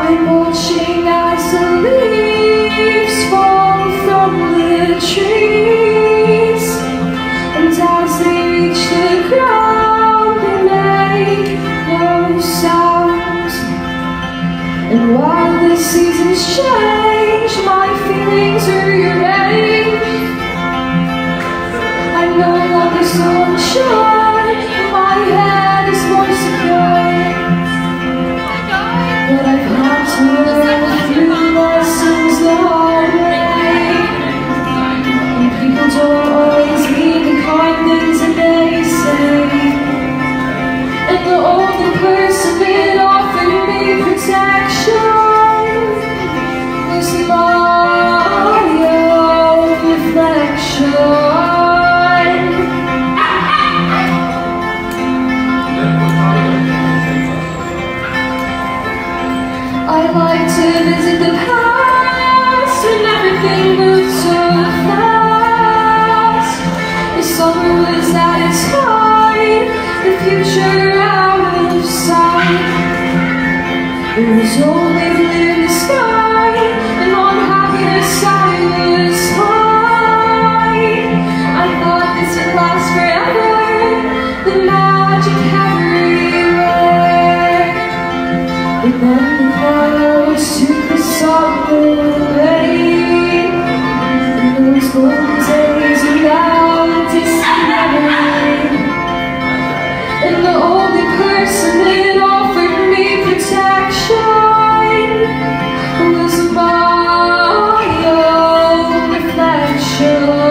I'm watching as the leaves fall from the trees, and as they reach the ground they make no sound. And while the seasons change, my feelings rearrange. I'm no longer so unsure, my head is more secure. But I've had to learn a few lessons the hard way. And people don't always mean the kind things that they say. And the only person that offered me protection was my own reflection. I like to visit the past when everything moved so fast. The summer was at its height, the future out of sight. There was only blue in the sky, and on happiness I was high. I thought this would last forever, the magic everywhere. But then the clouds took the summer away, and those golden days are now disappearing. And the only person that offered me protection was my own reflection.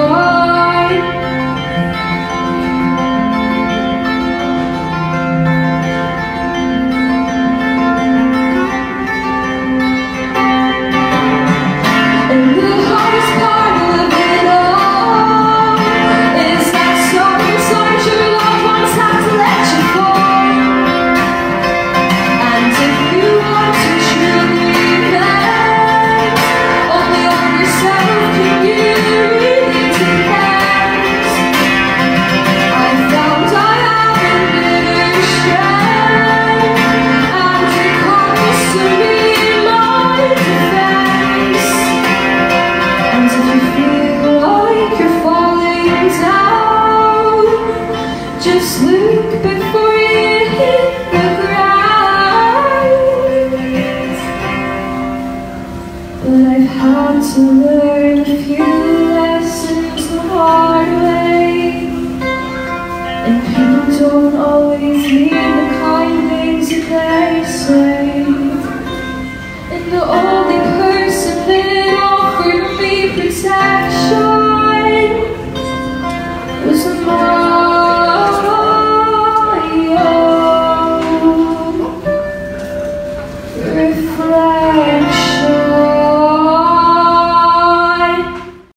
Just look before you hit the ground. But I've had to learn a few lessons the hard way. And people don't always mean the kind things that they say. And the